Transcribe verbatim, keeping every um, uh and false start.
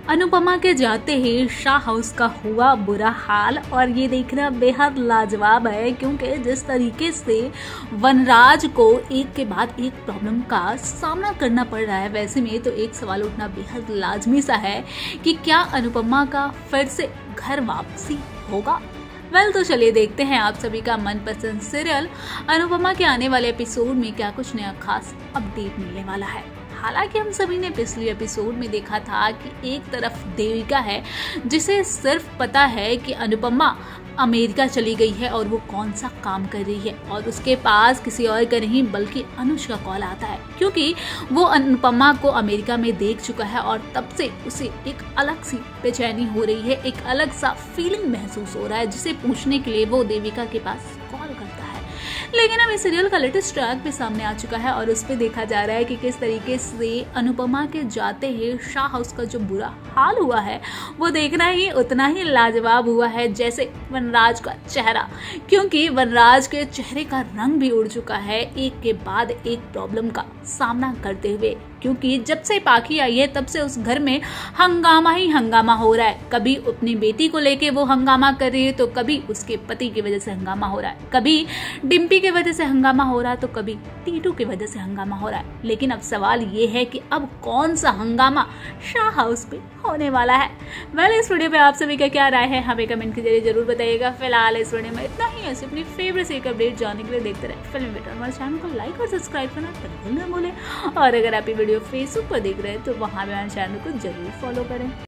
अनुपमा के जाते ही शाह हाउस का हुआ बुरा हाल और ये देखना बेहद लाजवाब है, क्योंकि जिस तरीके से वनराज को एक के बाद एक प्रॉब्लम का सामना करना पड़ रहा है, वैसे में तो एक सवाल उठना बेहद लाजमी सा है कि क्या अनुपमा का फिर से घर वापसी होगा। वेल well, तो चलिए देखते हैं आप सभी का मनपसंद सीरियल अनुपमा के आने वाले एपिसोड में क्या कुछ नया खास अपडेट मिलने वाला है। हालांकि हम सभी ने पिछले एपिसोड में देखा था कि एक तरफ देविका है जिसे सिर्फ पता है कि अनुपमा अमेरिका चली गई है और वो कौन सा काम कर रही है, और उसके पास किसी और का नहीं बल्कि अनुज का कॉल आता है, क्योंकि वो अनुपमा को अमेरिका में देख चुका है और तब से उसे एक अलग सी बेचैनी हो रही है, एक अलग सा फीलिंग महसूस हो रहा है, जिसे पूछने के लिए वो देविका के पास कॉल करता है। लेकिन अब इस सीरियल का लेटेस्ट ट्रैक भी सामने आ चुका है और उस पर देखा जा रहा है कि किस तरीके से अनुपमा के जाते ही शाह हाउस का जो बुरा हाल हुआ है वो देखना ही उतना ही लाजवाब हुआ है जैसे वनराज का चेहरा, क्योंकि वनराज के चेहरे का रंग भी उड़ चुका है एक के बाद एक प्रॉब्लम का सामना करते हुए, क्योंकि जब से पाखी आई है तब से उस घर में हंगामा ही हंगामा हो रहा है। कभी अपनी बेटी को लेके वो हंगामा कर रही है, तो कभी उसके पति की वजह से हंगामा हो रहा है, कभी डिम्पी की वजह से हंगामा हो रहा है, तो कभी टीटू की वजह से हंगामा हो रहा है। लेकिन अब सवाल ये है कि अब कौन सा हंगामा शाह हाउस पे होने वाला है। वेल इस वीडियो पे आप सभी का क्या राय है हमें कमेंट के जरिए जरूर बताइएगा। फिलहाल इस वीडियो में इतना ही। ऐसे अपनी फेवरेट सीरियल अपडेट जानने के लिए देखते रहे फिल्म बेटर। हमारे चैनल को लाइक और सब्सक्राइब करना बिल्कुल न भूलें, और अगर आप ये वीडियो फेसबुक पर देख रहे हैं तो वहाँ भी हमारे चैनल को जरूर फॉलो करें।